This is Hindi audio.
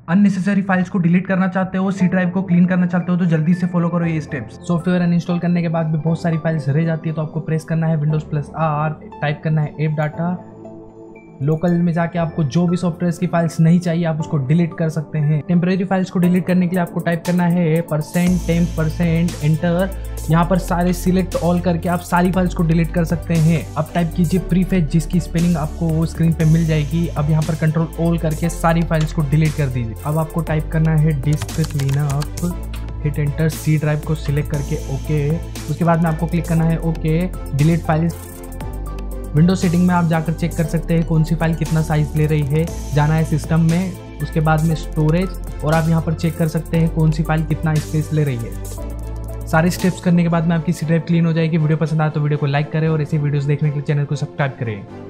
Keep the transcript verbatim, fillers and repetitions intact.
अननेसेसरी फाइल्स को डिलीट करना चाहते हो, सी ड्राइव को क्लीन करना चाहते हो, तो जल्दी से फॉलो करो ये स्टेप्स। सॉफ्टवेयर अनइंस्टॉल करने के बाद भी बहुत सारी फाइल्स रह जाती है, तो आपको प्रेस करना है विंडोज प्लस आर, टाइप करना है ऐप डाटा। लोकल में जाके आपको जो भी सॉफ्टवेयर की फाइल्स नहीं चाहिए आप उसको डिलीट कर सकते हैं। टेम्परेरी फाइल्स को डिलीट करने के लिए आपको टाइप करना है परसेंट टेम्प परसेंट एंटर। यहाँ पर सारे सिलेक्ट ऑल करके आप सारी फाइल्स को डिलीट कर सकते हैं। अब टाइप कीजिए प्रीफेच, जिसकी स्पेलिंग आपको स्क्रीन पे मिल जाएगी। अब यहाँ पर कंट्रोल ऑल करके सारी फाइल्स को डिलीट कर दीजिए। अब आपको टाइप करना है disk cleanup, hit enter, C drive को सिलेक्ट करके ओके। उसके बाद में आपको क्लिक करना है okay, delete files. Window setting में आप जाकर चेक कर सकते हैं कौन सी फाइल कितना साइज ले रही है। जाना है सिस्टम में, उसके बाद में स्टोरेज, और आप यहाँ पर चेक कर सकते हैं कौन सी फाइल कितना स्पेस ले रही है। सारे स्टेप्स करने के बाद में आपकी सी ड्राइव क्लीन हो जाएगी। वीडियो पसंद आए तो वीडियो को लाइक करें और ऐसी वीडियोस देखने के लिए चैनल को सब्सक्राइब करें।